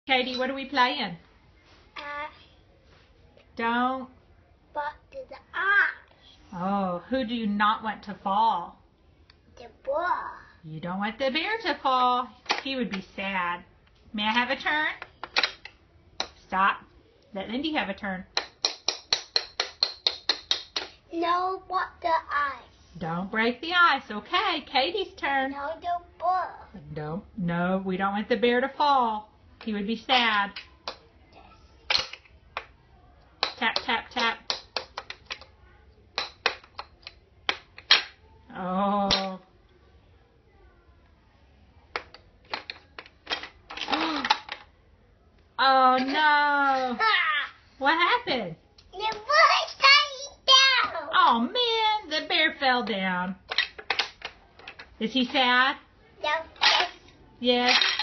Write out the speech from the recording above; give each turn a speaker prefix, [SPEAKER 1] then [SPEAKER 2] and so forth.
[SPEAKER 1] Katie, what are we playing? Don't.
[SPEAKER 2] But the eye.
[SPEAKER 1] Oh, who do you not want to fall?
[SPEAKER 2] The boy.
[SPEAKER 1] You don't want the bear to fall. He would be sad. May I have a turn? Stop. Let Lindy have a turn.
[SPEAKER 2] No, but the eye.
[SPEAKER 1] Don't break the ice. Okay, Katie's turn.
[SPEAKER 2] No, the boy.
[SPEAKER 1] No, we don't want the bear to fall. He would be sad. Tap, tap, tap. Oh. Oh no. What happened?
[SPEAKER 2] The boy fell down.
[SPEAKER 1] Oh man, the bear fell down. Is he sad?
[SPEAKER 2] Yes.
[SPEAKER 1] Yes.